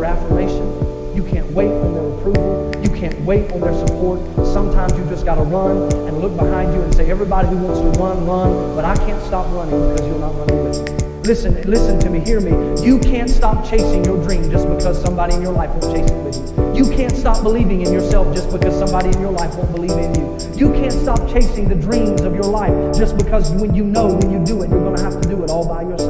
affirmation. You can't wait on their approval. You can't wait on their support. Sometimes you just got to run and look behind you and say, everybody who wants to run, run, but I can't stop running because you're not running with me. Listen to me, hear me. You can't stop chasing your dream just because somebody in your life won't chase it with you. You can't stop believing in yourself just because somebody in your life won't believe in you. You can't stop chasing the dreams of your life just because when you do it, you're going to have to do it all by yourself.